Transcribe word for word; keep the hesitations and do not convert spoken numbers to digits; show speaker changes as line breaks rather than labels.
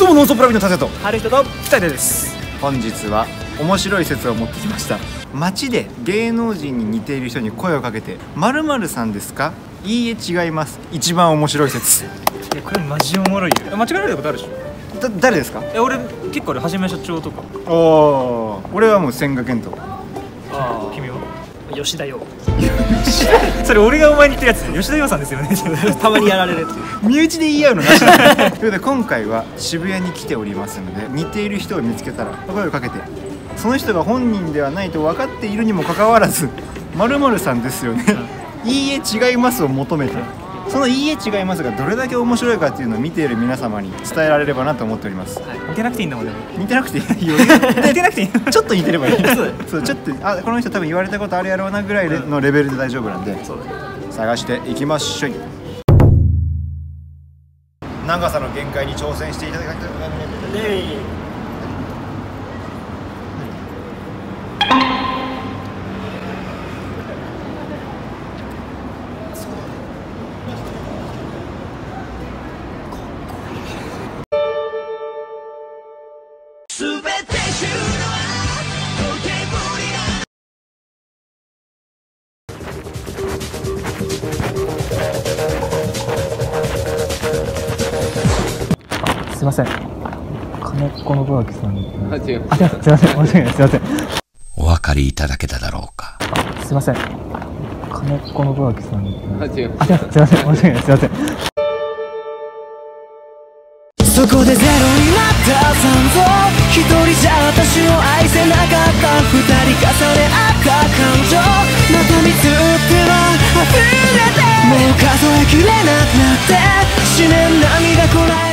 もノンストップラビの達也と
春人と二人です。
本日は面白い説を持ってきました。街で芸能人に似ている人に声をかけて〇〇さんですか、いいえ違います、一番面白い説。
いやこれマジおもろいよ。間違えられたことあるでしょ。
だ誰ですか？
え俺結構あれはじめ社長とか。
おお、俺はもう千賀健人。
ああ君は？
吉田洋。
それ俺がお前に言ってるやつ。吉田洋さんですよね。
たまにやられるっていう。
身内で言い合うのなしだ。ということで今回は渋谷に来ておりますので、似ている人を見つけたら声をかけて、その人が本人ではないと分かっているにもかかわらず〇〇さんですよね、いいえ違いますを求めて、そのいいえ違いますがどれだけ面白いかっていうのを見ている皆様に伝えられればなと思っております。
はい、似てなくていいんだもんね。
似てなくていい。
似てなくていい。
ちょっと似てればいい。
そう
そうちょっとあこの人多分言われたことあるやろうなぐらいのレベルで大丈夫なんで、
そう
探していきましょう。長さの限界に挑戦していただきたいと思います。
すいません。金子信明さん。
あ、違う。
あ、すいません。申し訳ない。すいません。
お分かりいただけただろうか。
すいません。金子信明さん。
あ、違う。
あ、すいません。申し訳ない。すいません。そこでゼロになった三度、一人じゃ私を愛せなかった二人重ね合った感情、また見つっては溢れて、もう数えきれなくなって思念涙こらえ